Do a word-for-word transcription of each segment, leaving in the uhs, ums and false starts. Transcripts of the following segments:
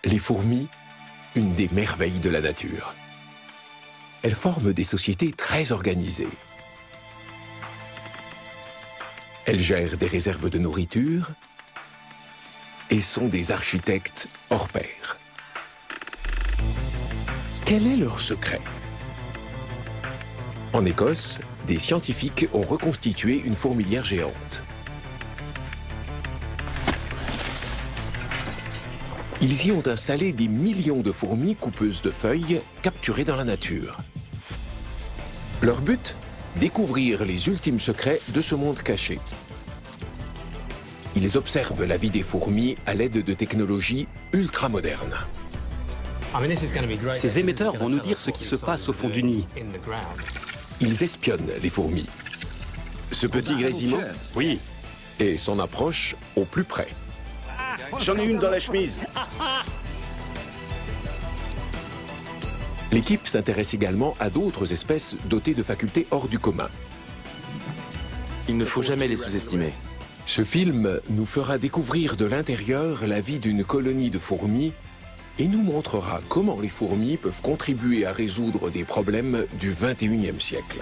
Les fourmis, une des merveilles de la nature. Elles forment des sociétés très organisées. Elles gèrent des réserves de nourriture et sont des architectes hors pair. Quel est leur secret? En Écosse, des scientifiques ont reconstitué une fourmilière géante. Ils y ont installé des millions de fourmis coupeuses de feuilles capturées dans la nature. Leur but? Découvrir les ultimes secrets de ce monde caché. Ils observent la vie des fourmis à l'aide de technologies ultramodernes. Ces émetteurs vont nous dire ce qui se passe au fond du nid. Ils espionnent les fourmis. Ce petit grésillement? Oui. Et s'en approchent au plus près. J'en ai une dans la chemise. L'équipe s'intéresse également à d'autres espèces dotées de facultés hors du commun. Il ne faut jamais les sous-estimer. Ce film nous fera découvrir de l'intérieur la vie d'une colonie de fourmis et nous montrera comment les fourmis peuvent contribuer à résoudre des problèmes du vingt et unième siècle.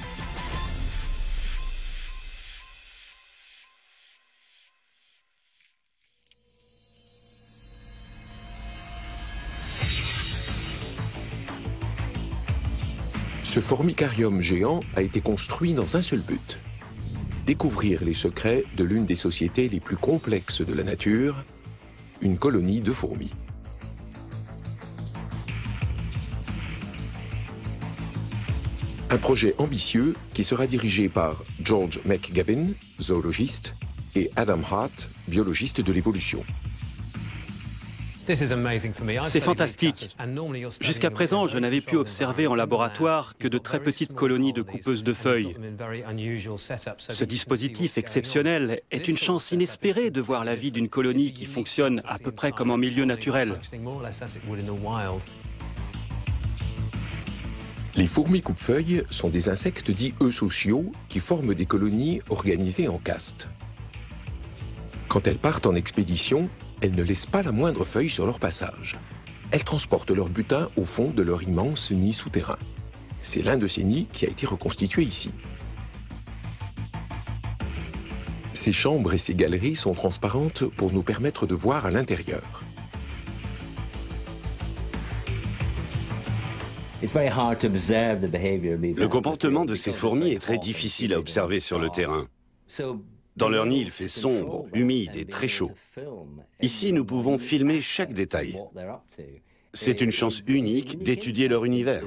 Ce formicarium géant a été construit dans un seul but: découvrir les secrets de l'une des sociétés les plus complexes de la nature, une colonie de fourmis. Un projet ambitieux qui sera dirigé par George McGavin, zoologiste, et Adam Hart, biologiste de l'évolution. C'est fantastique. Jusqu'à présent, je n'avais pu observer en laboratoire que de très petites colonies de coupeuses de feuilles. Ce dispositif exceptionnel est une chance inespérée de voir la vie d'une colonie qui fonctionne à peu près comme en milieu naturel. Les fourmis coupe-feuilles sont des insectes dits eusociaux qui forment des colonies organisées en castes. Quand elles partent en expédition, elles ne laissent pas la moindre feuille sur leur passage. Elles transportent leur butin au fond de leur immense nid souterrain. C'est l'un de ces nids qui a été reconstitué ici. Ces chambres et ces galeries sont transparentes pour nous permettre de voir à l'intérieur. Le comportement de ces fourmis est très difficile à observer sur le terrain. Dans leur nid, il fait sombre, humide et très chaud. Ici, nous pouvons filmer chaque détail. C'est une chance unique d'étudier leur univers.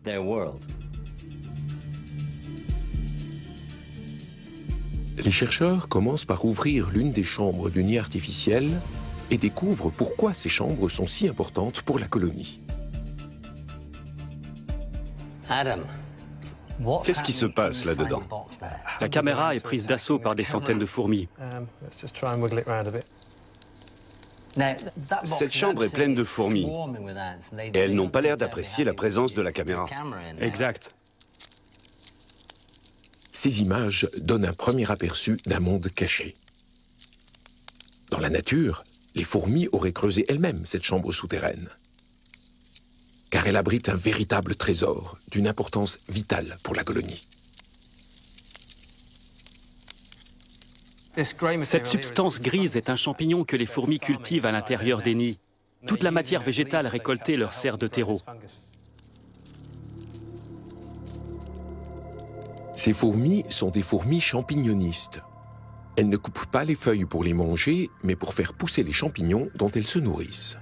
Les chercheurs commencent par ouvrir l'une des chambres du nid artificiel et découvrent pourquoi ces chambres sont si importantes pour la colonie. Qu'est-ce qui se passe là-dedans? La caméra est prise d'assaut par des centaines de fourmis. Cette chambre est pleine de fourmis et elles n'ont pas l'air d'apprécier la présence de la caméra. Exact. Ces images donnent un premier aperçu d'un monde caché. Dans la nature, les fourmis auraient creusé elles-mêmes cette chambre souterraine, car elle abrite un véritable trésor d'une importance vitale pour la colonie. Cette substance grise est un champignon que les fourmis cultivent à l'intérieur des nids. Toute la matière végétale récoltée leur sert de terreau. Ces fourmis sont des fourmis champignonistes. Elles ne coupent pas les feuilles pour les manger, mais pour faire pousser les champignons dont elles se nourrissent.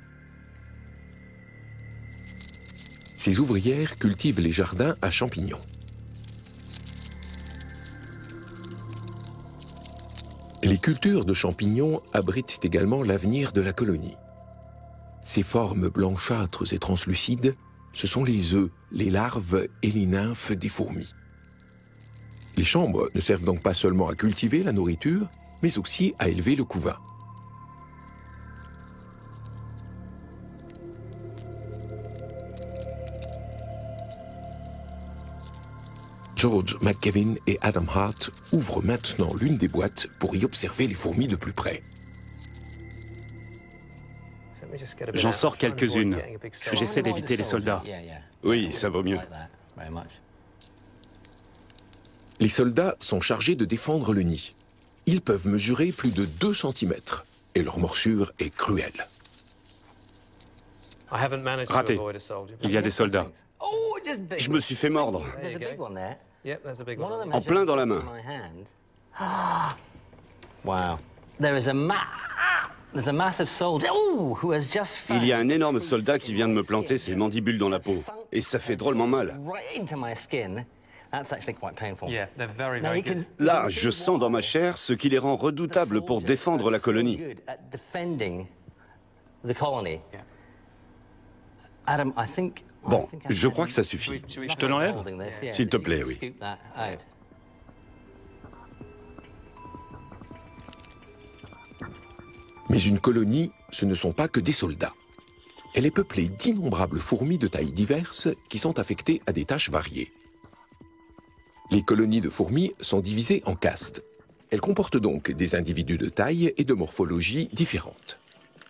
Ces ouvrières cultivent les jardins à champignons. Les cultures de champignons abritent également l'avenir de la colonie. Ces formes blanchâtres et translucides, ce sont les œufs, les larves et les nymphes des fourmis. Les chambres ne servent donc pas seulement à cultiver la nourriture, mais aussi à élever le couvain. George McGavin et Adam Hart ouvrent maintenant l'une des boîtes pour y observer les fourmis de plus près. J'en sors quelques-unes. J'essaie d'éviter les soldats. Oui, ça vaut mieux. Les soldats sont chargés de défendre le nid. Ils peuvent mesurer plus de deux centimètres et leur morsure est cruelle. Raté. Il y a des soldats. Je me suis fait mordre. En plein dans la main. Il y a un énorme soldat qui vient de me planter ses mandibules dans la peau. Et ça fait drôlement mal. Là, je sens dans ma chair ce qui les rend redoutables pour défendre la colonie. Bon, je crois que ça suffit. Je te l'enlève? S'il te plaît, oui. Mais une colonie, ce ne sont pas que des soldats. Elle est peuplée d'innombrables fourmis de tailles diverses qui sont affectées à des tâches variées. Les colonies de fourmis sont divisées en castes. Elles comportent donc des individus de taille et de morphologie différentes.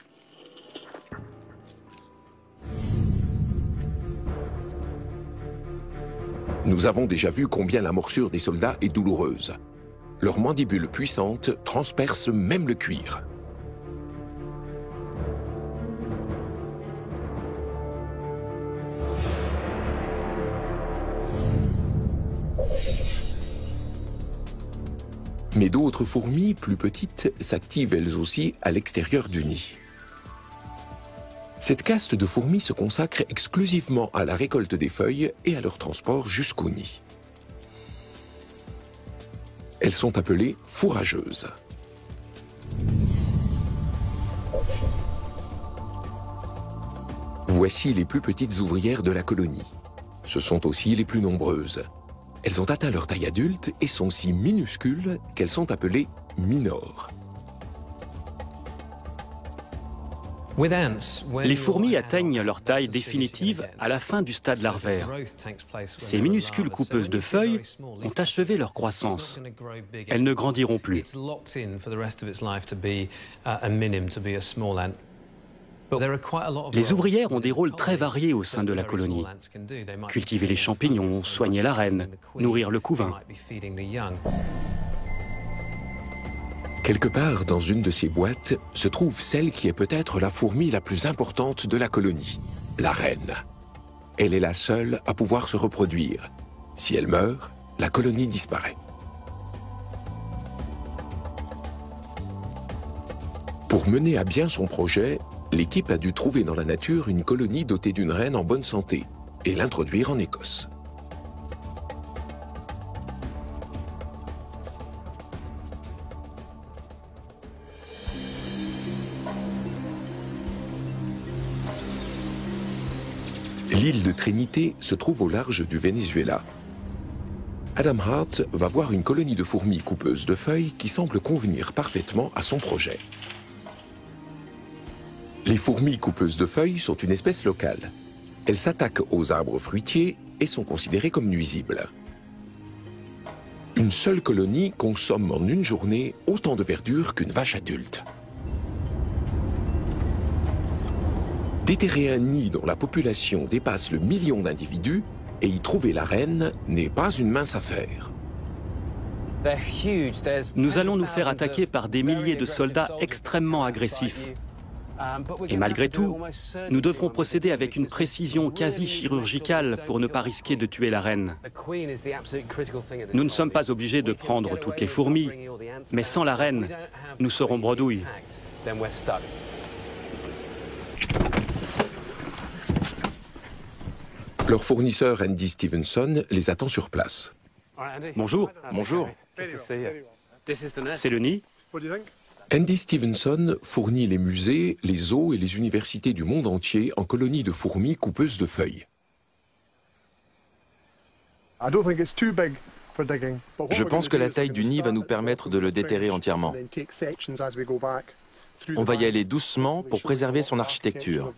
Nous avons déjà vu combien la morsure des soldats est douloureuse. Leurs mandibules puissantes transpercent même le cuir. Mais d'autres fourmis, plus petites, s'activent elles aussi à l'extérieur du nid. Cette caste de fourmis se consacre exclusivement à la récolte des feuilles et à leur transport jusqu'au nid. Elles sont appelées fourrageuses. Voici les plus petites ouvrières de la colonie. Ce sont aussi les plus nombreuses. Elles ont atteint leur taille adulte et sont si minuscules qu'elles sont appelées minors. Les fourmis atteignent leur taille définitive à la fin du stade larvaire. Ces minuscules coupeuses de feuilles ont achevé leur croissance. Elles ne grandiront plus. Les ouvrières ont des rôles très variés au sein de la colonie. Cultiver les champignons, soigner la reine, nourrir le couvain. Quelque part dans une de ces boîtes se trouve celle qui est peut-être la fourmi la plus importante de la colonie, la reine. Elle est la seule à pouvoir se reproduire. Si elle meurt, la colonie disparaît. Pour mener à bien son projet, l'équipe a dû trouver dans la nature une colonie dotée d'une reine en bonne santé et l'introduire en Écosse. L'île de Trinité se trouve au large du Venezuela. Adam Hart va voir une colonie de fourmis coupeuses de feuilles qui semble convenir parfaitement à son projet. Les fourmis coupeuses de feuilles sont une espèce locale. Elles s'attaquent aux arbres fruitiers et sont considérées comme nuisibles. Une seule colonie consomme en une journée autant de verdure qu'une vache adulte. Déterrer un nid dont la population dépasse le million d'individus et y trouver la reine n'est pas une mince affaire. Nous allons nous faire attaquer par des milliers de soldats extrêmement agressifs. Et malgré tout, nous devrons procéder avec une précision quasi chirurgicale pour ne pas risquer de tuer la reine. Nous ne sommes pas obligés de prendre toutes les fourmis, mais sans la reine, nous serons bredouilles. Leur fournisseur Andy Stevenson les attend sur place. Bonjour. Bonjour. C'est le nid? Andy Stevenson fournit les musées, les zoos et les universités du monde entier en colonies de fourmis coupeuses de feuilles. Je pense que la taille du nid va nous permettre de le déterrer entièrement. On va y aller doucement pour préserver son architecture.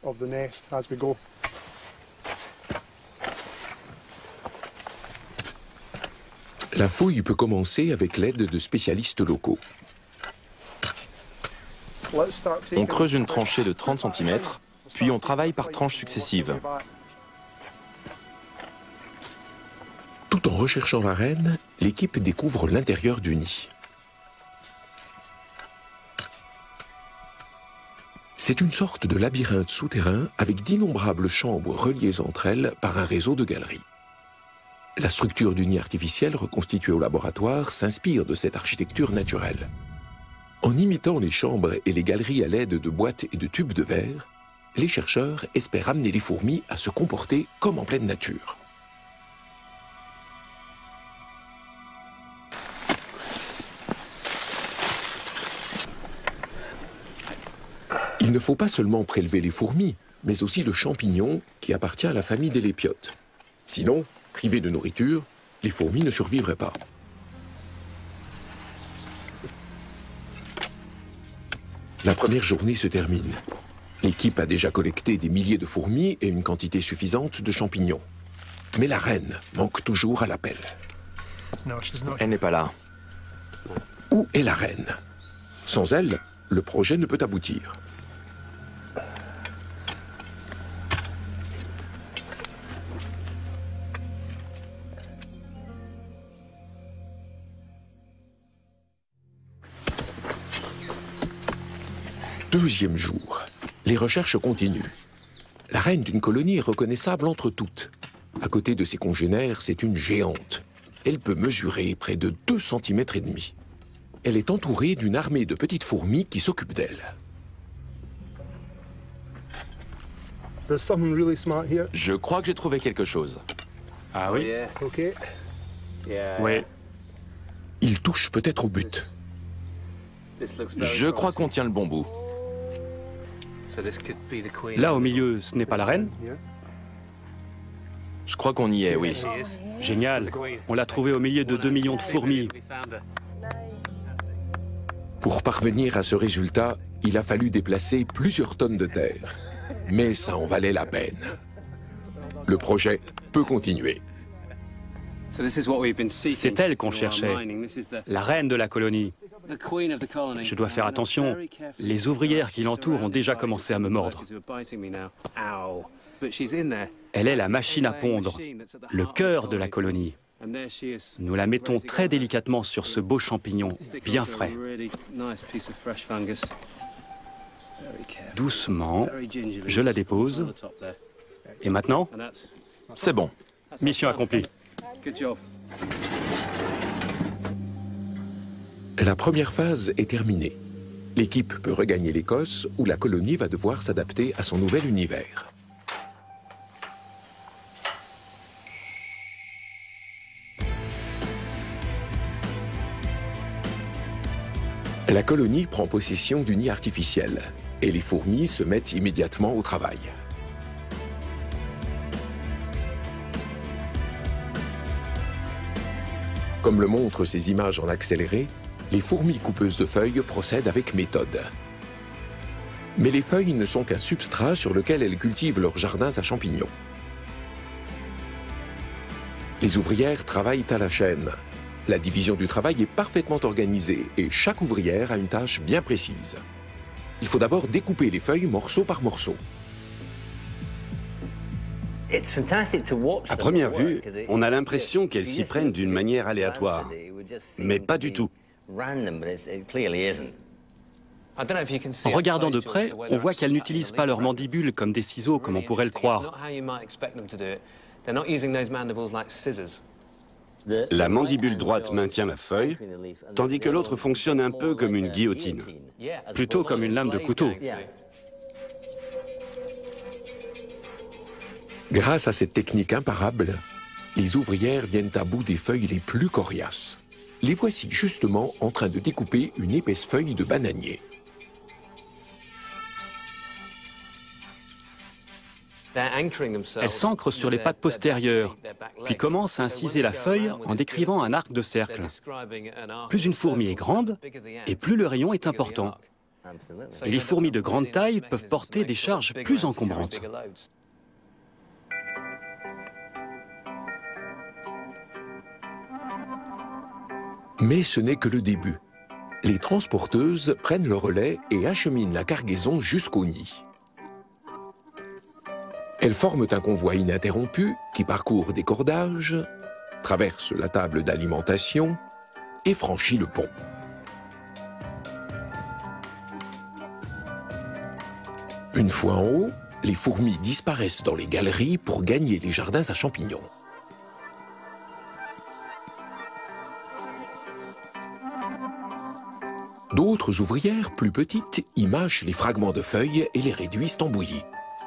La fouille peut commencer avec l'aide de spécialistes locaux. On creuse une tranchée de trente centimètres, puis on travaille par tranches successives. Tout en recherchant la reine, l'équipe découvre l'intérieur du nid. C'est une sorte de labyrinthe souterrain avec d'innombrables chambres reliées entre elles par un réseau de galeries. La structure du nid artificiel reconstitué au laboratoire s'inspire de cette architecture naturelle. En imitant les chambres et les galeries à l'aide de boîtes et de tubes de verre, les chercheurs espèrent amener les fourmis à se comporter comme en pleine nature. Il ne faut pas seulement prélever les fourmis, mais aussi le champignon qui appartient à la famille des lépiotes. Sinon, privées de nourriture, les fourmis ne survivraient pas. La première journée se termine. L'équipe a déjà collecté des milliers de fourmis et une quantité suffisante de champignons. Mais la reine manque toujours à l'appel. Elle n'est pas là. Où est la reine? Sans elle, le projet ne peut aboutir. Deuxième jour. Les recherches continuent. La reine d'une colonie est reconnaissable entre toutes. À côté de ses congénères, c'est une géante. Elle peut mesurer près de deux centimètres et demi. Elle est entourée d'une armée de petites fourmis qui s'occupent d'elle. Je crois que j'ai trouvé quelque chose. Ah oui? Oui. Il touche peut-être au but. Je crois qu'on tient le bon bout. Là au milieu, ce n'est pas la reine? Je crois qu'on y est, oui. Génial. On l'a trouvée au milieu de deux millions de fourmis. Pour parvenir à ce résultat, il a fallu déplacer plusieurs tonnes de terre. Mais ça en valait la peine. Le projet peut continuer. C'est elle qu'on cherchait, la reine de la colonie. Je dois faire attention. Les ouvrières qui l'entourent ont déjà commencé à me mordre. Elle est la machine à pondre, le cœur de la colonie. Nous la mettons très délicatement sur ce beau champignon, bien frais. Doucement, je la dépose. Et maintenant, c'est bon. Mission accomplie. La première phase est terminée. L'équipe peut regagner l'Écosse où la colonie va devoir s'adapter à son nouvel univers. La colonie prend possession du nid artificiel et les fourmis se mettent immédiatement au travail. Comme le montrent ces images en accéléré, les fourmis coupeuses de feuilles procèdent avec méthode. Mais les feuilles ne sont qu'un substrat sur lequel elles cultivent leurs jardins à champignons. Les ouvrières travaillent à la chaîne. La division du travail est parfaitement organisée et chaque ouvrière a une tâche bien précise. Il faut d'abord découper les feuilles morceau par morceau. À première vue, on a l'impression qu'elles s'y prennent d'une manière aléatoire, mais pas du tout. En regardant de près, on voit qu'elles n'utilisent pas leurs mandibules comme des ciseaux, comme on pourrait le croire. La mandibule droite maintient la feuille, tandis que l'autre fonctionne un peu comme une guillotine. Plutôt comme une lame de couteau. Grâce à cette technique imparable, les ouvrières viennent à bout des feuilles les plus coriaces. Les voici justement en train de découper une épaisse feuille de bananier. Elles s'ancrent sur les pattes postérieures, puis commencent à inciser la feuille en décrivant un arc de cercle. Plus une fourmi est grande, et plus le rayon est important. Et les fourmis de grande taille peuvent porter des charges plus encombrantes. Mais ce n'est que le début. les transporteuses prennent le relais et acheminent la cargaison jusqu'au nid. Elles forment un convoi ininterrompu qui parcourt des cordages, traverse la table d'alimentation et franchit le pont. Une fois en haut, les fourmis disparaissent dans les galeries pour gagner les jardins à champignons. D'autres ouvrières, plus petites, y mâchent les fragments de feuilles et les réduisent en bouillie.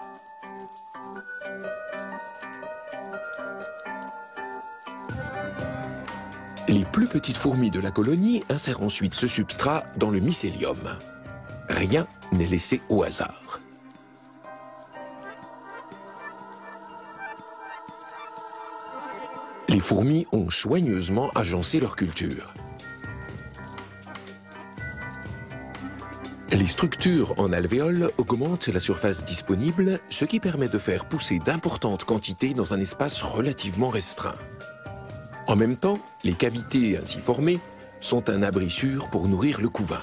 Les plus petites fourmis de la colonie insèrent ensuite ce substrat dans le mycélium. Rien n'est laissé au hasard. Les fourmis ont soigneusement agencé leur culture. Les structures en alvéoles augmentent la surface disponible, ce qui permet de faire pousser d'importantes quantités dans un espace relativement restreint. En même temps, les cavités ainsi formées sont un abri sûr pour nourrir le couvain.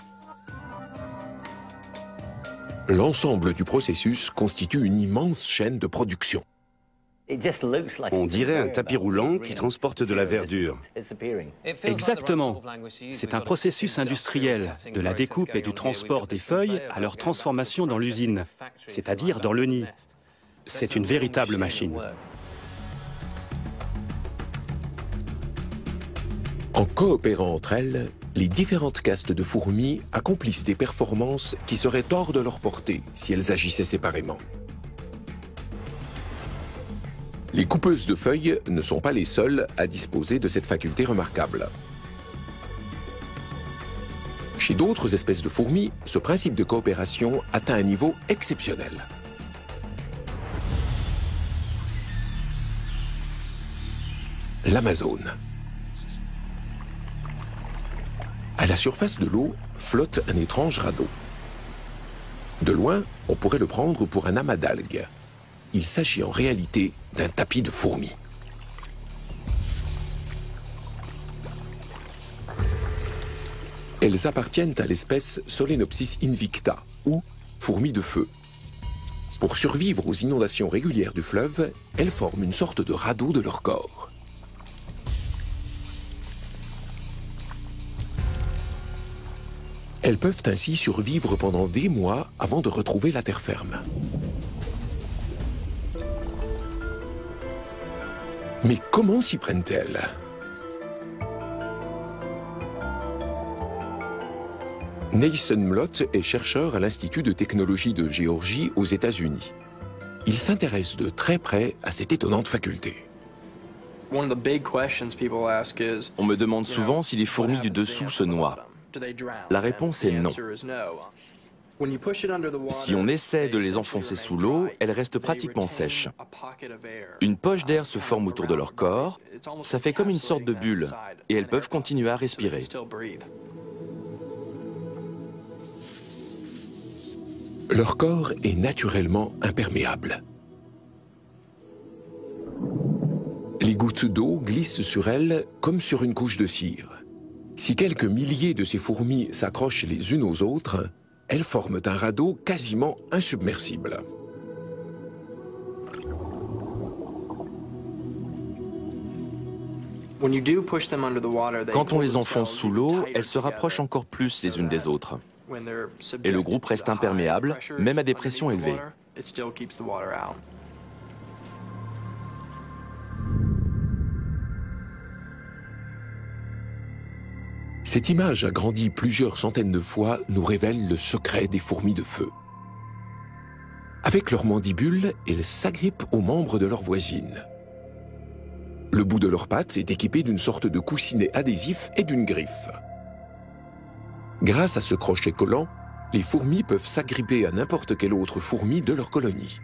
L'ensemble du processus constitue une immense chaîne de production. On dirait un tapis roulant qui transporte de la verdure. Exactement. C'est un processus industriel, de la découpe et du transport des feuilles à leur transformation dans l'usine, c'est-à-dire dans le nid. C'est une véritable machine. En coopérant entre elles, les différentes castes de fourmis accomplissent des performances qui seraient hors de leur portée si elles agissaient séparément. Les coupeuses de feuilles ne sont pas les seules à disposer de cette faculté remarquable. Chez d'autres espèces de fourmis, ce principe de coopération atteint un niveau exceptionnel. L'Amazone. À la surface de l'eau flotte un étrange radeau. De loin, on pourrait le prendre pour un amas d'algues. Il s'agit en réalité d'un tapis de fourmis. Elles appartiennent à l'espèce Solenopsis invicta, ou fourmis de feu. Pour survivre aux inondations régulières du fleuve, elles forment une sorte de radeau de leur corps. Elles peuvent ainsi survivre pendant des mois avant de retrouver la terre ferme. Mais comment s'y prennent-elles? Nathan Mlott est chercheur à l'Institut de technologie de Géorgie aux États-Unis. Il s'intéresse de très près à cette étonnante faculté. On me demande souvent si les fourmis du dessous se noient. La réponse est non. Si on essaie de les enfoncer sous l'eau, elles restent pratiquement sèches. Une poche d'air se forme autour de leur corps, ça fait comme une sorte de bulle, et elles peuvent continuer à respirer. Leur corps est naturellement imperméable. Les gouttes d'eau glissent sur elles comme sur une couche de cire. Si quelques milliers de ces fourmis s'accrochent les unes aux autres, elles forment un radeau quasiment insubmersible. Quand on les enfonce sous l'eau, elles se rapprochent encore plus les unes des autres. Et le groupe reste imperméable, même à des pressions élevées. Cette image agrandie plusieurs centaines de fois nous révèle le secret des fourmis de feu. Avec leurs mandibules, elles s'agrippent aux membres de leurs voisines. Le bout de leurs pattes est équipé d'une sorte de coussinet adhésif et d'une griffe. Grâce à ce crochet collant, les fourmis peuvent s'agripper à n'importe quelle autre fourmi de leur colonie.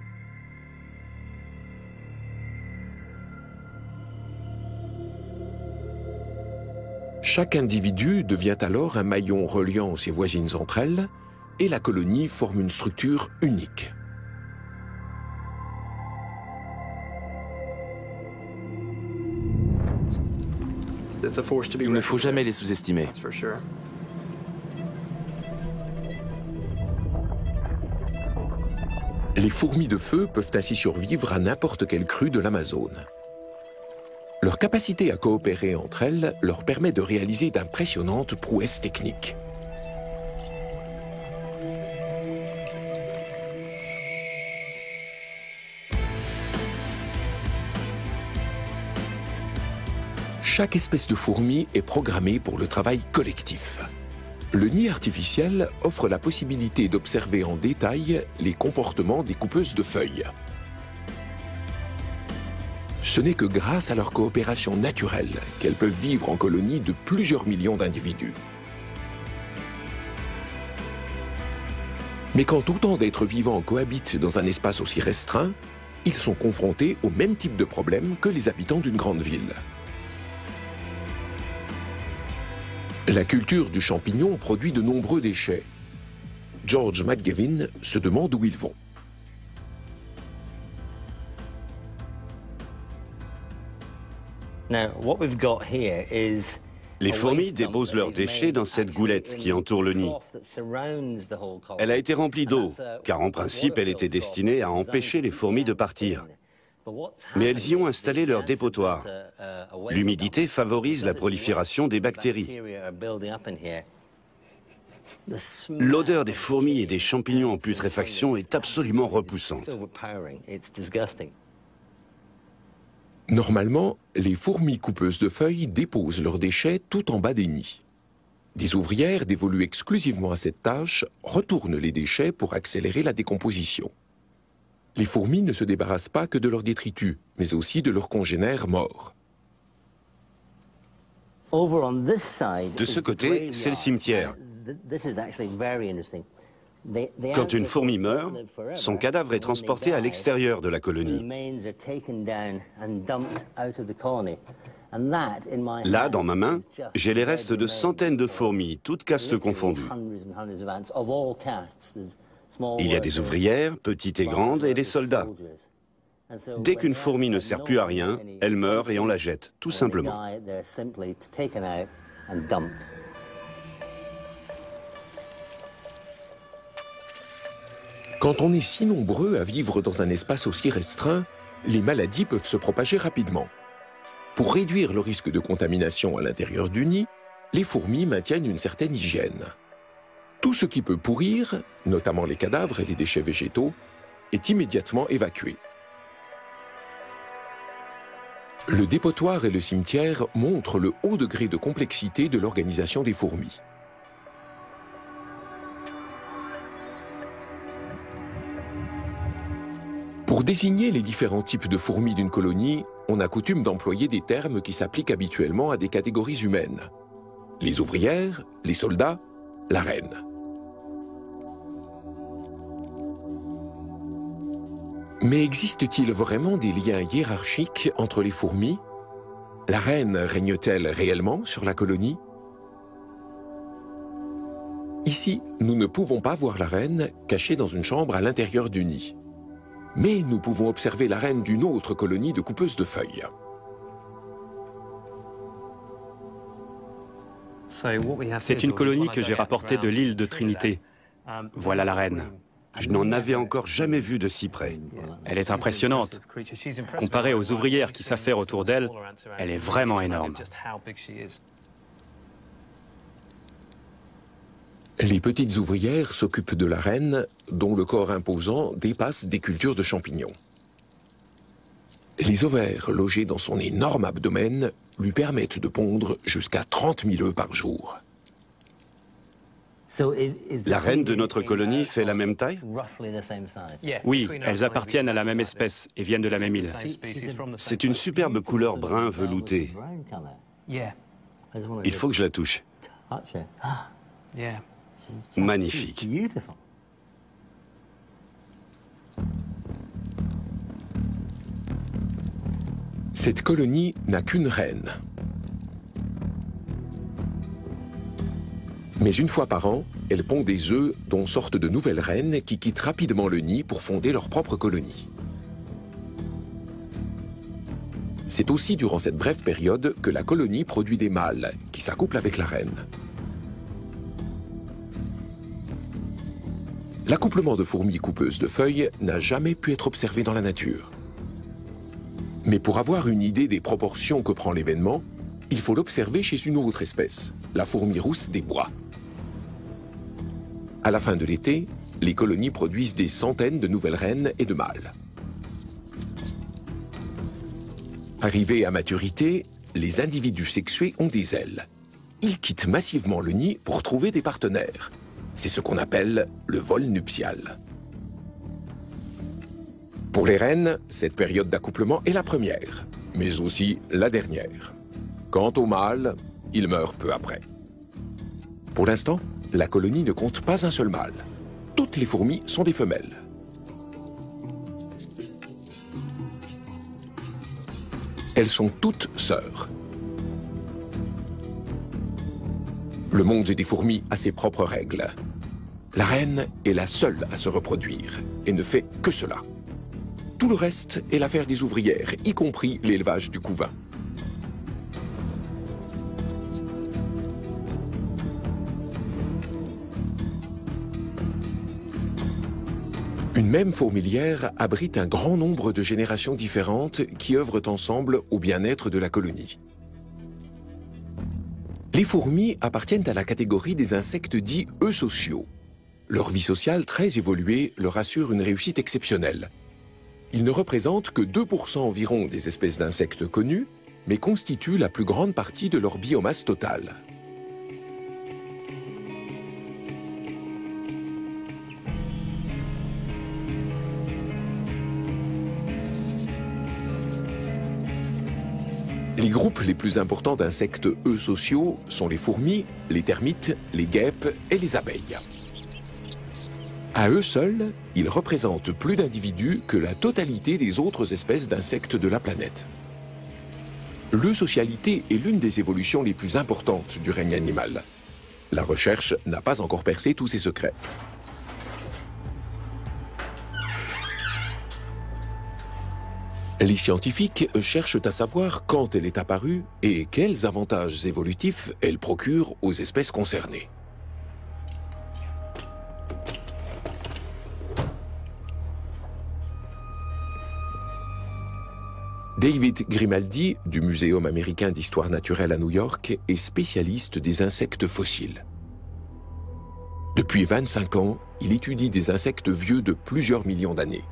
Chaque individu devient alors un maillon reliant ses voisines entre elles, et la colonie forme une structure unique. Il ne faut jamais les sous-estimer. Les fourmis de feu peuvent ainsi survivre à n'importe quelle crue de l'Amazone. Leur capacité à coopérer entre elles leur permet de réaliser d'impressionnantes prouesses techniques. Chaque espèce de fourmi est programmée pour le travail collectif. Le nid artificiel offre la possibilité d'observer en détail les comportements des coupeuses de feuilles. Ce n'est que grâce à leur coopération naturelle qu'elles peuvent vivre en colonie de plusieurs millions d'individus. Mais quand autant d'êtres vivants cohabitent dans un espace aussi restreint, ils sont confrontés au même type de problème que les habitants d'une grande ville. La culture du champignon produit de nombreux déchets. George McGavin se demande où ils vont. Les fourmis déposent leurs déchets dans cette goulette qui entoure le nid. Elle a été remplie d'eau, car en principe elle était destinée à empêcher les fourmis de partir. Mais elles y ont installé leur dépotoir. L'humidité favorise la prolifération des bactéries. L'odeur des fourmis et des champignons en putréfaction est absolument repoussante. Normalement, les fourmis coupeuses de feuilles déposent leurs déchets tout en bas des nids. Des ouvrières dévolues exclusivement à cette tâche retournent les déchets pour accélérer la décomposition. Les fourmis ne se débarrassent pas que de leurs détritus, mais aussi de leurs congénères morts. De ce côté, c'est le cimetière. Quand une fourmi meurt, son cadavre est transporté à l'extérieur de la colonie. Là, dans ma main, j'ai les restes de centaines de fourmis, toutes castes confondues. Il y a des ouvrières, petites et grandes, et des soldats. Dès qu'une fourmi ne sert plus à rien, elle meurt et on la jette, tout simplement. Quand on est si nombreux à vivre dans un espace aussi restreint, les maladies peuvent se propager rapidement. Pour réduire le risque de contamination à l'intérieur du nid, les fourmis maintiennent une certaine hygiène. Tout ce qui peut pourrir, notamment les cadavres et les déchets végétaux, est immédiatement évacué. Le dépotoir et le cimetière montrent le haut degré de complexité de l'organisation des fourmis. Pour désigner les différents types de fourmis d'une colonie, on a coutume d'employer des termes qui s'appliquent habituellement à des catégories humaines. Les ouvrières, les soldats, la reine. Mais existe-t-il vraiment des liens hiérarchiques entre les fourmis? La reine règne-t-elle réellement sur la colonie? Ici, nous ne pouvons pas voir la reine cachée dans une chambre à l'intérieur du nid. Mais nous pouvons observer la reine d'une autre colonie de coupeuses de feuilles. C'est une colonie que j'ai rapportée de l'île de Trinité. Voilà la reine. Je n'en avais encore jamais vu de si près. Elle est impressionnante. Comparée aux ouvrières qui s'affairent autour d'elle, elle est vraiment énorme. Les petites ouvrières s'occupent de la reine, dont le corps imposant dépasse des cultures de champignons. Les ovaires logés dans son énorme abdomen lui permettent de pondre jusqu'à trente mille œufs par jour. La reine de notre colonie fait la même taille? Oui, elles appartiennent à la même espèce et viennent de la même île. C'est une superbe couleur brun velouté. Il faut que je la touche. Magnifique. Cette colonie n'a qu'une reine. Mais une fois par an, elle pond des œufs dont sortent de nouvelles reines qui quittent rapidement le nid pour fonder leur propre colonie. C'est aussi durant cette brève période que la colonie produit des mâles qui s'accouplent avec la reine. L'accouplement de fourmis coupeuses de feuilles n'a jamais pu être observé dans la nature. Mais pour avoir une idée des proportions que prend l'événement, il faut l'observer chez une autre espèce, la fourmi rousse des bois. À la fin de l'été, les colonies produisent des centaines de nouvelles reines et de mâles. Arrivés à maturité, les individus sexués ont des ailes. Ils quittent massivement le nid pour trouver des partenaires. C'est ce qu'on appelle le vol nuptial. Pour les reines, cette période d'accouplement est la première, mais aussi la dernière. Quant aux mâles, ils meurent peu après. Pour l'instant, la colonie ne compte pas un seul mâle. Toutes les fourmis sont des femelles. Elles sont toutes sœurs. Le monde des fourmis a ses propres règles. La reine est la seule à se reproduire et ne fait que cela. Tout le reste est l'affaire des ouvrières, y compris l'élevage du couvain. Une même fourmilière abrite un grand nombre de générations différentes qui œuvrent ensemble au bien-être de la colonie. Les fourmis appartiennent à la catégorie des insectes dits eusociaux. Leur vie sociale très évoluée leur assure une réussite exceptionnelle. Ils ne représentent que deux pour cent environ des espèces d'insectes connues, mais constituent la plus grande partie de leur biomasse totale. Les groupes les plus importants d'insectes eusociaux sont les fourmis, les termites, les guêpes et les abeilles. À eux seuls, ils représentent plus d'individus que la totalité des autres espèces d'insectes de la planète. L'eusocialité est l'une des évolutions les plus importantes du règne animal. La recherche n'a pas encore percé tous ses secrets. Les scientifiques cherchent à savoir quand elle est apparue et quels avantages évolutifs elle procure aux espèces concernées. David Grimaldi, du Muséum américain d'histoire naturelle à New York, est spécialiste des insectes fossiles. Depuis vingt-cinq ans, il étudie des insectes vieux de plusieurs millions d'années.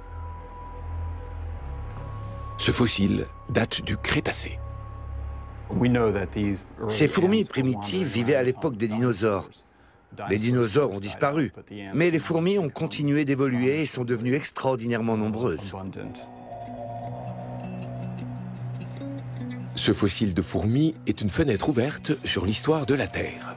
Ce fossile date du Crétacé. Ces fourmis primitives vivaient à l'époque des dinosaures. Les dinosaures ont disparu, mais les fourmis ont continué d'évoluer et sont devenues extraordinairement nombreuses. Ce fossile de fourmi est une fenêtre ouverte sur l'histoire de la Terre.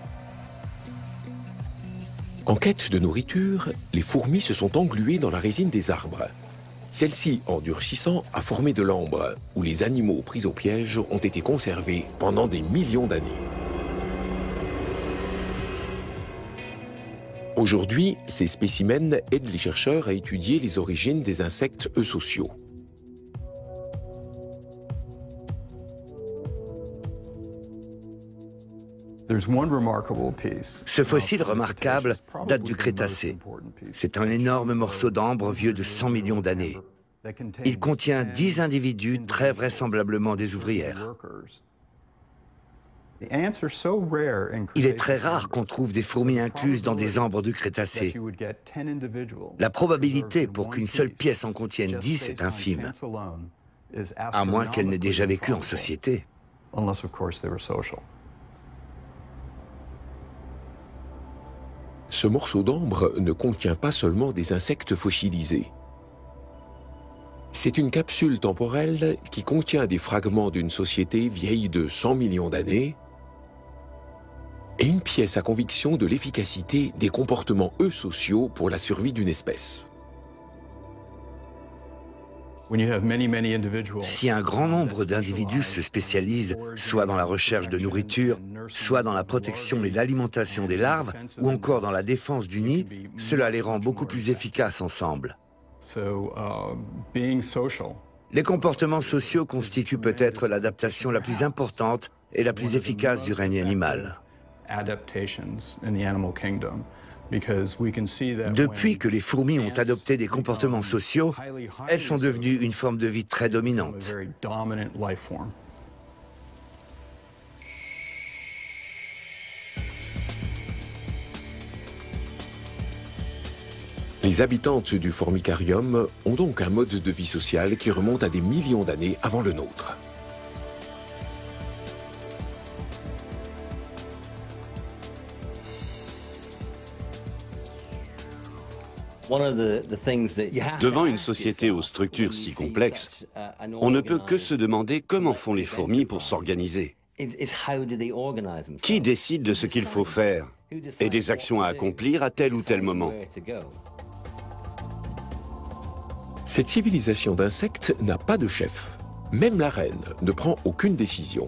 En quête de nourriture, les fourmis se sont engluées dans la résine des arbres. Celle-ci, en durcissant, a formé de l'ambre, où les animaux pris au piège ont été conservés pendant des millions d'années. Aujourd'hui, ces spécimens aident les chercheurs à étudier les origines des insectes eusociaux. Ce fossile remarquable date du Crétacé. C'est un énorme morceau d'ambre vieux de cent millions d'années. Il contient dix individus, très vraisemblablement des ouvrières. Il est très rare qu'on trouve des fourmis incluses dans des ambres du Crétacé. La probabilité pour qu'une seule pièce en contienne dix est infime, à moins qu'elle n'ait déjà vécu en société. Ce morceau d'ambre ne contient pas seulement des insectes fossilisés. C'est une capsule temporelle qui contient des fragments d'une société vieille de cent millions d'années et une pièce à conviction de l'efficacité des comportements eusociaux pour la survie d'une espèce. Si un grand nombre d'individus se spécialisent soit dans la recherche de nourriture, soit dans la protection et l'alimentation des larves, ou encore dans la défense du nid, cela les rend beaucoup plus efficaces ensemble. Les comportements sociaux constituent peut-être l'adaptation la plus importante et la plus efficace du règne animal. Depuis que les fourmis ont adopté des comportements sociaux, elles sont devenues une forme de vie très dominante. Les habitantes du formicarium ont donc un mode de vie social qui remonte à des millions d'années avant le nôtre. Devant une société aux structures si complexes, on ne peut que se demander comment font les fourmis pour s'organiser. Qui décide de ce qu'il faut faire et des actions à accomplir à tel ou tel moment? Cette civilisation d'insectes n'a pas de chef. Même la reine ne prend aucune décision.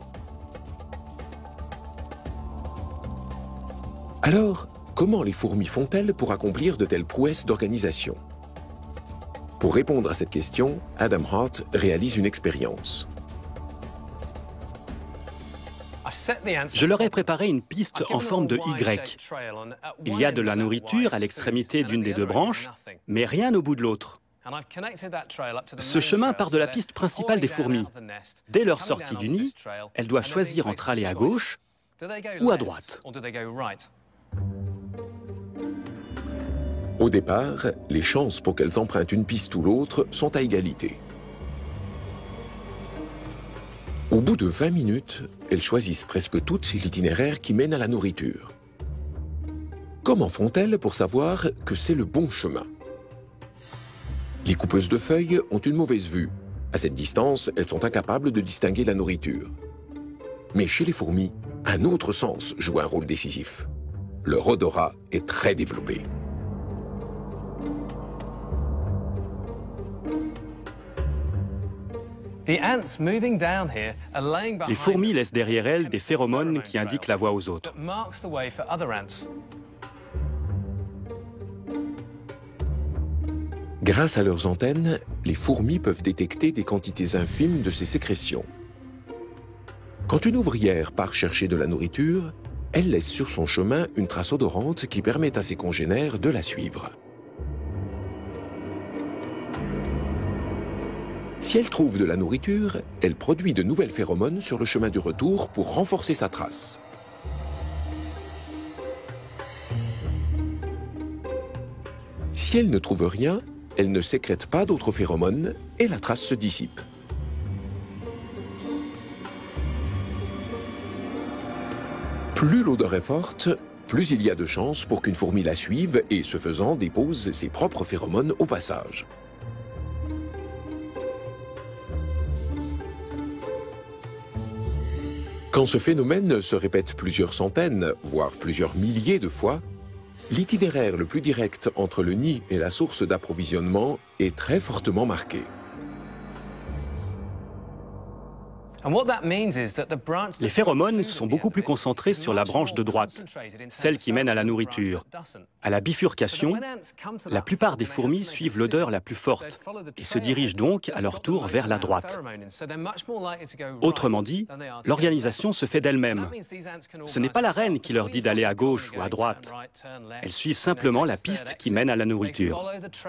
Alors, comment les fourmis font-elles pour accomplir de telles prouesses d'organisation? Pour répondre à cette question, Adam Hart réalise une expérience. Je leur ai préparé une piste en forme de Y. Il y a de la nourriture à l'extrémité d'une des deux branches, mais rien au bout de l'autre. Ce chemin part de la piste principale des fourmis. Dès leur sortie du nid, elles doivent choisir entre aller à gauche ou à droite. Au départ, les chances pour qu'elles empruntent une piste ou l'autre sont à égalité. Au bout de vingt minutes, elles choisissent presque toutes l'itinéraire qui mène à la nourriture. Comment font-elles pour savoir que c'est le bon chemin? Les coupeuses de feuilles ont une mauvaise vue. À cette distance, elles sont incapables de distinguer la nourriture. Mais chez les fourmis, un autre sens joue un rôle décisif. Leur odorat est très développé. Les fourmis laissent derrière elles des phéromones qui indiquent la voie aux autres. Grâce à leurs antennes, les fourmis peuvent détecter des quantités infimes de ces sécrétions. Quand une ouvrière part chercher de la nourriture, elle laisse sur son chemin une trace odorante qui permet à ses congénères de la suivre. Si elle trouve de la nourriture, elle produit de nouvelles phéromones sur le chemin du retour pour renforcer sa trace. Si elle ne trouve rien, elle ne sécrète pas d'autres phéromones et la trace se dissipe. Plus l'odeur est forte, plus il y a de chances pour qu'une fourmi la suive et, ce faisant, dépose ses propres phéromones au passage. Quand ce phénomène se répète plusieurs centaines, voire plusieurs milliers de fois, l'itinéraire le plus direct entre le nid et la source d'approvisionnement est très fortement marqué. Les phéromones sont beaucoup plus concentrés sur la branche de droite, celle qui mène à la nourriture. À la bifurcation, la plupart des fourmis suivent l'odeur la plus forte et se dirigent donc à leur tour vers la droite. Autrement dit, l'organisation se fait d'elle-même. Ce n'est pas la reine qui leur dit d'aller à gauche ou à droite. Elles suivent simplement la piste qui mène à la nourriture.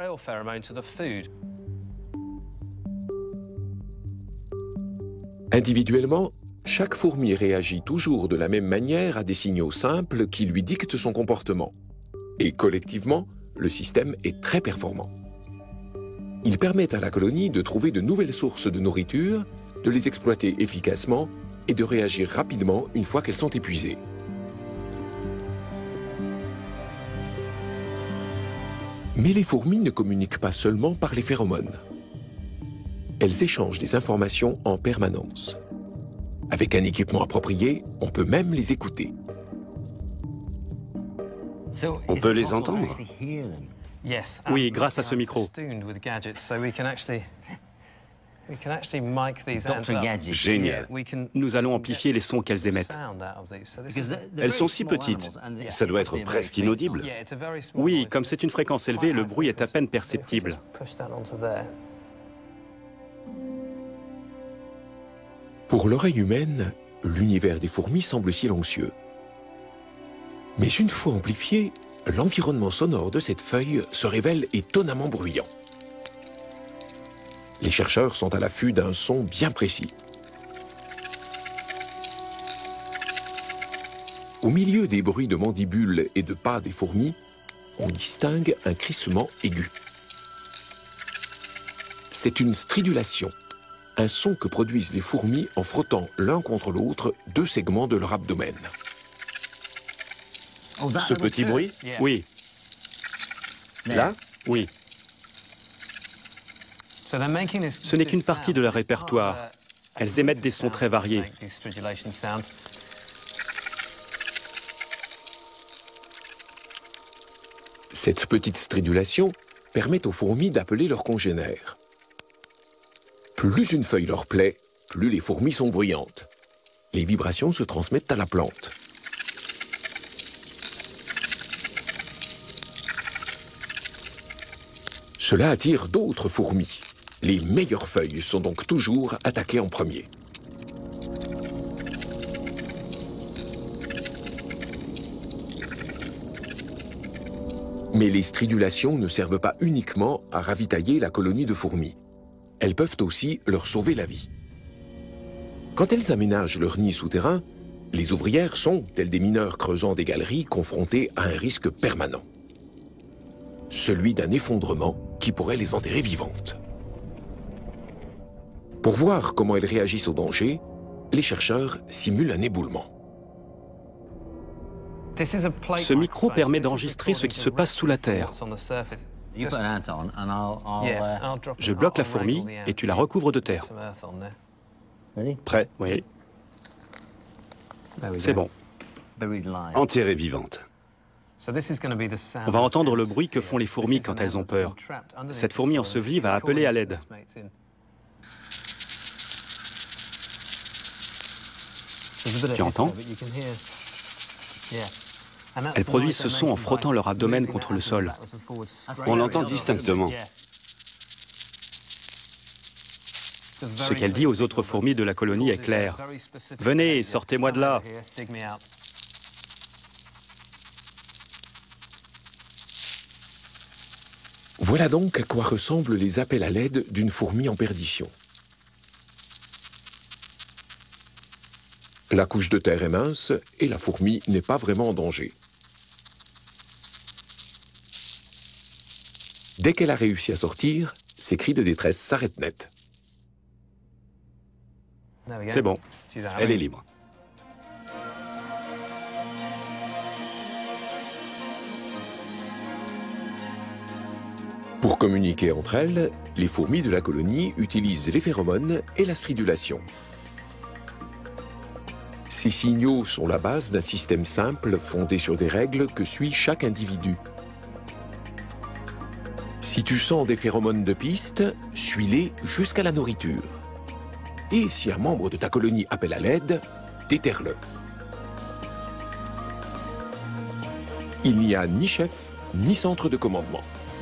Individuellement, chaque fourmi réagit toujours de la même manière à des signaux simples qui lui dictent son comportement. Et collectivement, le système est très performant. Il permet à la colonie de trouver de nouvelles sources de nourriture, de les exploiter efficacement et de réagir rapidement une fois qu'elles sont épuisées. Mais les fourmis ne communiquent pas seulement par les phéromones. Elles échangent des informations en permanence. Avec un équipement approprié, on peut même les écouter. On peut les entendre? Oui, grâce à ce micro. Génial. Nous allons amplifier les sons qu'elles émettent. Elles sont si petites, ça doit être presque inaudible. Oui, comme c'est une fréquence élevée, le bruit est à peine perceptible. Pour l'oreille humaine, l'univers des fourmis semble silencieux. Mais une fois amplifié, l'environnement sonore de cette feuille se révèle étonnamment bruyant. Les chercheurs sont à l'affût d'un son bien précis. Au milieu des bruits de mandibules et de pas des fourmis, on distingue un crissement aigu. C'est une stridulation, un son que produisent les fourmis en frottant l'un contre l'autre deux segments de leur abdomen. Ce petit bruit? Oui. Là? Oui. Ce n'est qu'une partie de leur répertoire. Elles émettent des sons très variés. Cette petite stridulation permet aux fourmis d'appeler leurs congénères. Plus une feuille leur plaît, plus les fourmis sont bruyantes. Les vibrations se transmettent à la plante. Cela attire d'autres fourmis. Les meilleures feuilles sont donc toujours attaquées en premier. Mais les stridulations ne servent pas uniquement à ravitailler la colonie de fourmis. Elles peuvent aussi leur sauver la vie. Quand elles aménagent leur nid souterrain, les ouvrières sont, telles des mineurs creusant des galeries, confrontées à un risque permanent. Celui d'un effondrement qui pourrait les enterrer vivantes. Pour voir comment elles réagissent au danger, les chercheurs simulent un éboulement. Ce micro permet d'enregistrer ce qui se passe sous la terre. Je bloque la fourmi et tu la recouvres de terre. Prêt? Oui. C'est bon. Enterrée vivante. On va entendre le bruit que font les fourmis quand elles ont peur. Cette fourmi ensevelie va appeler à l'aide. Tu entends? Elles produisent ce son en frottant leur abdomen contre le sol. On l'entend distinctement. Ce qu'elle dit aux autres fourmis de la colonie est clair. Venez, sortez-moi de là. Voilà donc à quoi ressemblent les appels à l'aide d'une fourmi en perdition. La couche de terre est mince et la fourmi n'est pas vraiment en danger. Dès qu'elle a réussi à sortir, ses cris de détresse s'arrêtent net. C'est bon. Elle est libre. Pour communiquer entre elles, les fourmis de la colonie utilisent les phéromones et la stridulation. Ces signaux sont la base d'un système simple fondé sur des règles que suit chaque individu. Si tu sens des phéromones de piste, suis-les jusqu'à la nourriture. Et si un membre de ta colonie appelle à l'aide, déterre-le. Il n'y a ni chef, ni centre de commandement.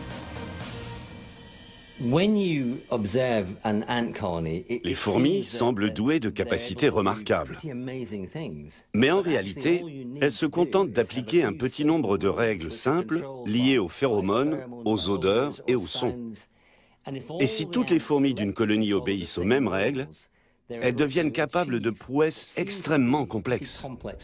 Les fourmis semblent douées de capacités remarquables. Mais en réalité, elles se contentent d'appliquer un petit nombre de règles simples liées aux phéromones, aux odeurs et aux sons. Et si toutes les fourmis d'une colonie obéissent aux mêmes règles, elles deviennent capables de prouesses extrêmement complexes.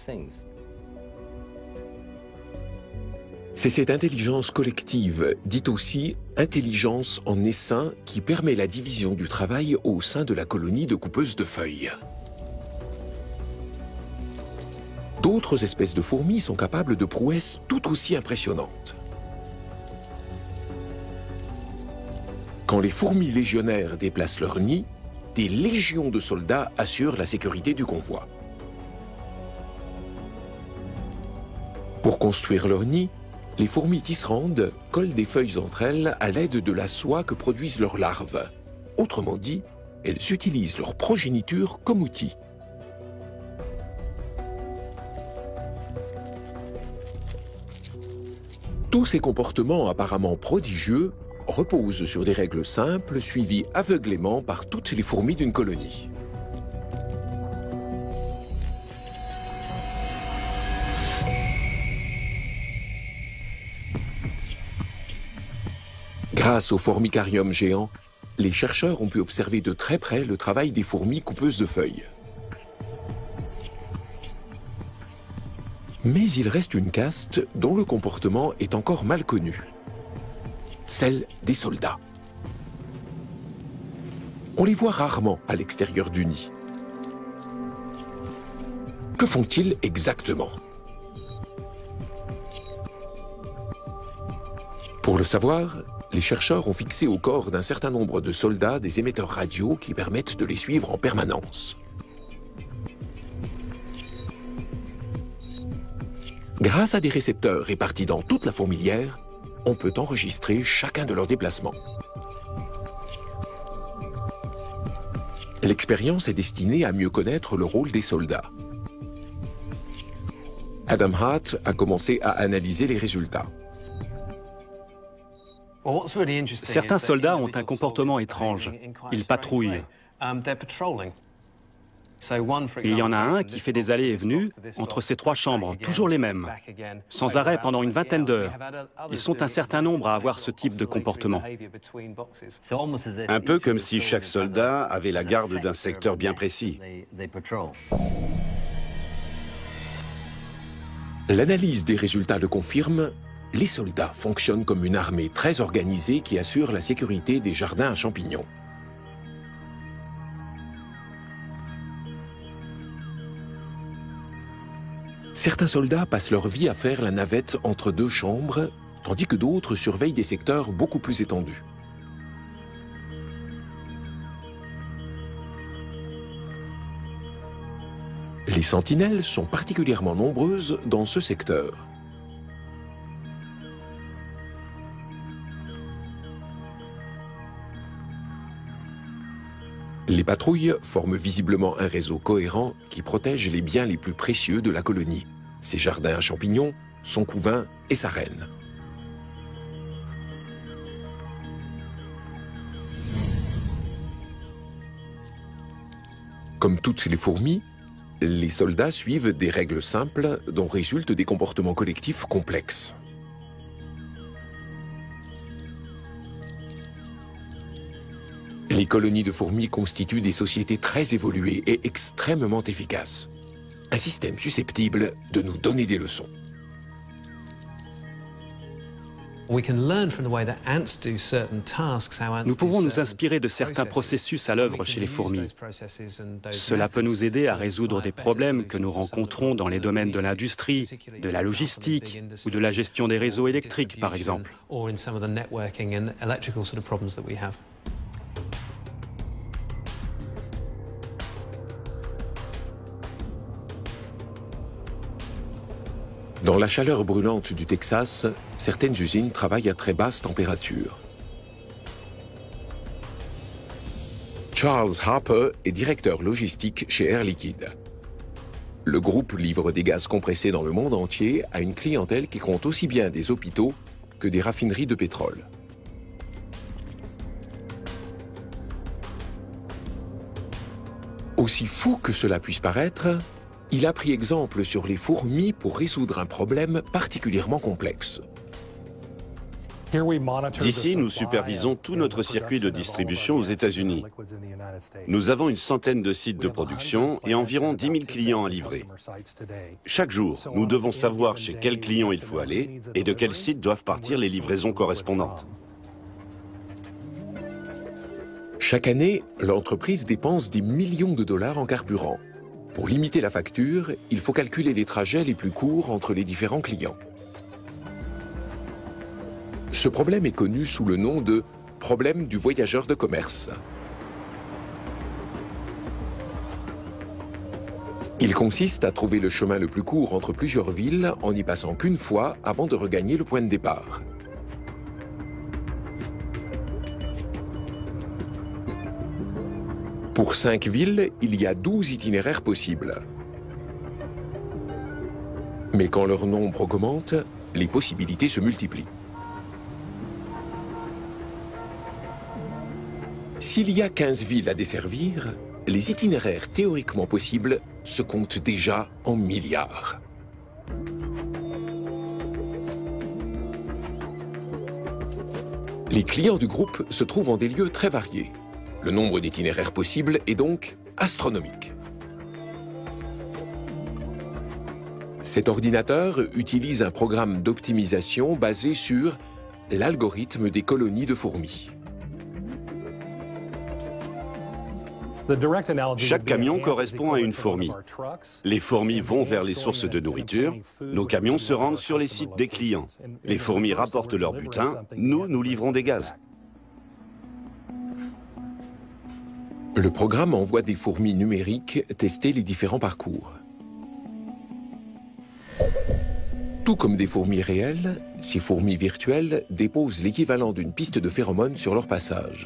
C'est cette intelligence collective, dite aussi intelligence en essaim, qui permet la division du travail au sein de la colonie de coupeuses de feuilles. D'autres espèces de fourmis sont capables de prouesses tout aussi impressionnantes. Quand les fourmis légionnaires déplacent leur nid, des légions de soldats assurent la sécurité du convoi. Pour construire leur nid, les fourmis tisserandes collent des feuilles entre elles à l'aide de la soie que produisent leurs larves. Autrement dit, elles utilisent leur progéniture comme outil. Tous ces comportements apparemment prodigieux reposent sur des règles simples suivies aveuglément par toutes les fourmis d'une colonie. Grâce au formicarium géant, les chercheurs ont pu observer de très près le travail des fourmis coupeuses de feuilles. Mais il reste une caste dont le comportement est encore mal connu. Celle des soldats. On les voit rarement à l'extérieur du nid. Que font-ils exactement? Pour le savoir, les chercheurs ont fixé au corps d'un certain nombre de soldats des émetteurs radio qui permettent de les suivre en permanence. Grâce à des récepteurs répartis dans toute la fourmilière, on peut enregistrer chacun de leurs déplacements. L'expérience est destinée à mieux connaître le rôle des soldats. Adam Hart a commencé à analyser les résultats. Certains soldats ont un comportement étrange. Ils patrouillent. Il y en a un qui fait des allées et venues entre ces trois chambres, toujours les mêmes, sans arrêt pendant une vingtaine d'heures. Ils sont un certain nombre à avoir ce type de comportement. Un peu comme si chaque soldat avait la garde d'un secteur bien précis. L'analyse des résultats le confirme, les soldats fonctionnent comme une armée très organisée qui assure la sécurité des jardins à champignons. Certains soldats passent leur vie à faire la navette entre deux chambres, tandis que d'autres surveillent des secteurs beaucoup plus étendus. Les sentinelles sont particulièrement nombreuses dans ce secteur. Les patrouilles forment visiblement un réseau cohérent qui protège les biens les plus précieux de la colonie, ses jardins à champignons, son couvain et sa reine. Comme toutes les fourmis, les soldats suivent des règles simples dont résultent des comportements collectifs complexes. Les colonies de fourmis constituent des sociétés très évoluées et extrêmement efficaces. Un système susceptible de nous donner des leçons. Nous pouvons nous inspirer de certains processus à l'œuvre chez les fourmis. Cela peut nous aider à résoudre des problèmes que nous rencontrons dans les domaines de l'industrie, de la logistique ou de la gestion des réseaux électriques, par exemple. Dans la chaleur brûlante du Texas, certaines usines travaillent à très basse température. Charles Harper est directeur logistique chez Air Liquide. Le groupe livre des gaz compressés dans le monde entier à une clientèle qui compte aussi bien des hôpitaux que des raffineries de pétrole. Aussi fou que cela puisse paraître, il a pris exemple sur les fourmis pour résoudre un problème particulièrement complexe. D'ici, nous supervisons tout notre circuit de distribution aux États-Unis. Nous avons une centaine de sites de production et environ dix mille clients à livrer. Chaque jour, nous devons savoir chez quel client il faut aller et de quel site doivent partir les livraisons correspondantes. Chaque année, l'entreprise dépense des millions de dollars en carburant. Pour limiter la facture, il faut calculer les trajets les plus courts entre les différents clients. Ce problème est connu sous le nom de « problème du voyageur de commerce ». Il consiste à trouver le chemin le plus court entre plusieurs villes en n'y passant qu'une fois avant de regagner le point de départ. Pour cinq villes, il y a douze itinéraires possibles. Mais quand leur nombre augmente, les possibilités se multiplient. S'il y a quinze villes à desservir, les itinéraires théoriquement possibles se comptent déjà en milliards. Les clients du groupe se trouvent en des lieux très variés. Le nombre d'itinéraires possibles est donc astronomique. Cet ordinateur utilise un programme d'optimisation basé sur l'algorithme des colonies de fourmis. Chaque camion correspond à une fourmi. Les fourmis vont vers les sources de nourriture. Nos camions se rendent sur les sites des clients. Les fourmis rapportent leur butin. Nous, nous livrons des gaz. Le programme envoie des fourmis numériques tester les différents parcours. Tout comme des fourmis réelles, ces fourmis virtuelles déposent l'équivalent d'une piste de phéromones sur leur passage.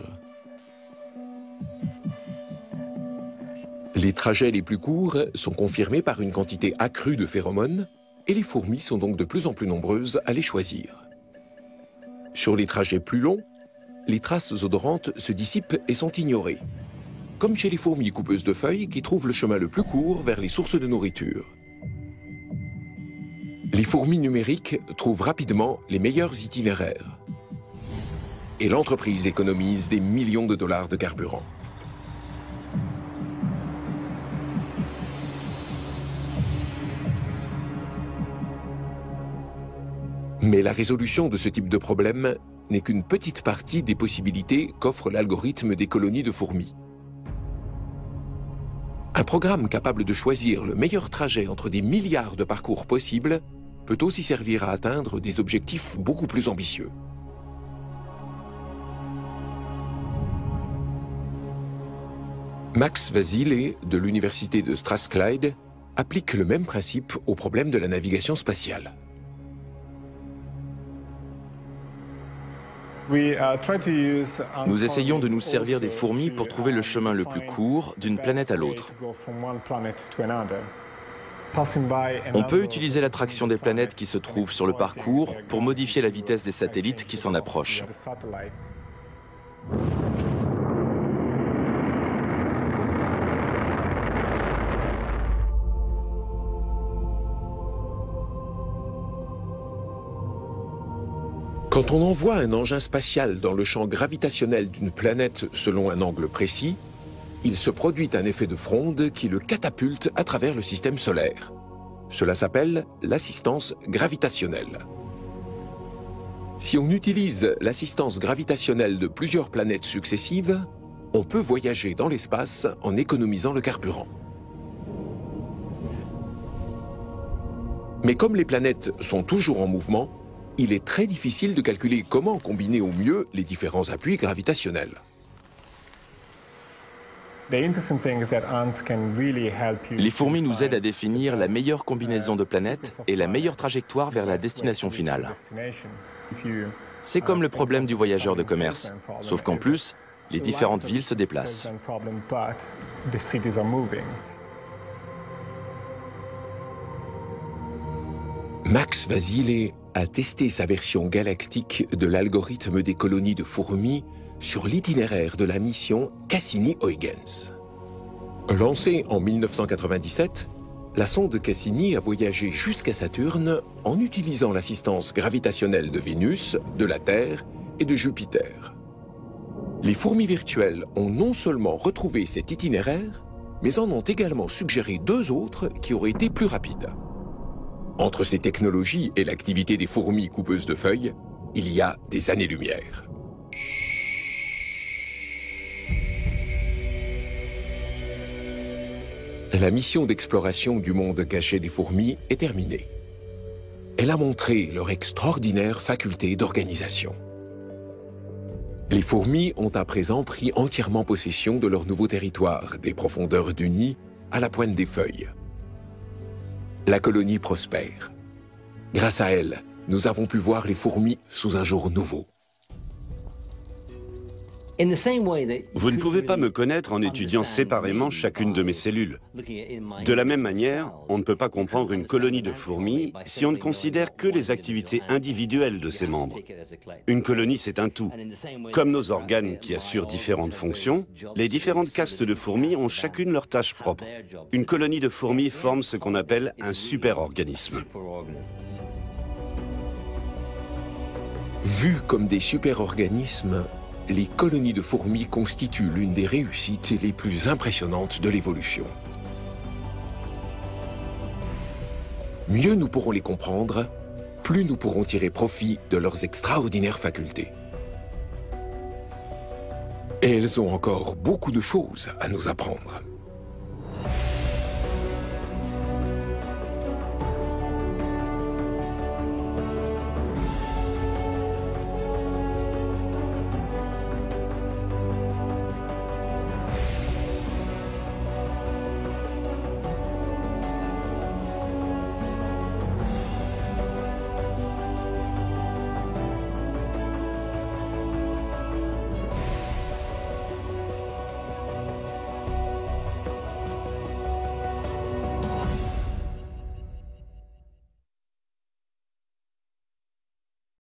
Les trajets les plus courts sont confirmés par une quantité accrue de phéromones et les fourmis sont donc de plus en plus nombreuses à les choisir. Sur les trajets plus longs, les traces odorantes se dissipent et sont ignorées, comme chez les fourmis coupeuses de feuilles qui trouvent le chemin le plus court vers les sources de nourriture. Les fourmis numériques trouvent rapidement les meilleurs itinéraires. Et l'entreprise économise des millions de dollars de carburant. Mais la résolution de ce type de problème n'est qu'une petite partie des possibilités qu'offre l'algorithme des colonies de fourmis. Un programme capable de choisir le meilleur trajet entre des milliards de parcours possibles peut aussi servir à atteindre des objectifs beaucoup plus ambitieux. Max Vasile, de l'université de Strathclyde, applique le même principe au problème de la navigation spatiale. Nous essayons de nous servir des fourmis pour trouver le chemin le plus court d'une planète à l'autre. On peut utiliser l'attraction des planètes qui se trouvent sur le parcours pour modifier la vitesse des satellites qui s'en approchent. Quand on envoie un engin spatial dans le champ gravitationnel d'une planète selon un angle précis, il se produit un effet de fronde qui le catapulte à travers le système solaire. Cela s'appelle l'assistance gravitationnelle. Si on utilise l'assistance gravitationnelle de plusieurs planètes successives, on peut voyager dans l'espace en économisant le carburant. Mais comme les planètes sont toujours en mouvement, il est très difficile de calculer comment combiner au mieux les différents appuis gravitationnels. Les fourmis nous aident à définir la meilleure combinaison de planètes et la meilleure trajectoire vers la destination finale. C'est comme le problème du voyageur de commerce, sauf qu'en plus, les différentes villes se déplacent. Max Vasile a testé sa version galactique de l'algorithme des colonies de fourmis sur l'itinéraire de la mission Cassini-Huygens. Lancée en mille neuf cent quatre-vingt-dix-sept, la sonde Cassini a voyagé jusqu'à Saturne en utilisant l'assistance gravitationnelle de Vénus, de la Terre et de Jupiter. Les fourmis virtuelles ont non seulement retrouvé cet itinéraire, mais en ont également suggéré deux autres qui auraient été plus rapides. Entre ces technologies et l'activité des fourmis coupeuses de feuilles, il y a des années-lumière. La mission d'exploration du monde caché des fourmis est terminée. Elle a montré leur extraordinaire faculté d'organisation. Les fourmis ont à présent pris entièrement possession de leur nouveau territoire, des profondeurs du nid à la pointe des feuilles. La colonie prospère. Grâce à elle, nous avons pu voir les fourmis sous un jour nouveau. Vous ne pouvez pas me connaître en étudiant séparément chacune de mes cellules. De la même manière, on ne peut pas comprendre une colonie de fourmis si on ne considère que les activités individuelles de ses membres. Une colonie, c'est un tout. Comme nos organes qui assurent différentes fonctions, les différentes castes de fourmis ont chacune leur tâche propre. Une colonie de fourmis forme ce qu'on appelle un superorganisme. Vues comme des super-organismes, les colonies de fourmis constituent l'une des réussites les plus impressionnantes de l'évolution. Mieux nous pourrons les comprendre, plus nous pourrons tirer profit de leurs extraordinaires facultés. Et elles ont encore beaucoup de choses à nous apprendre.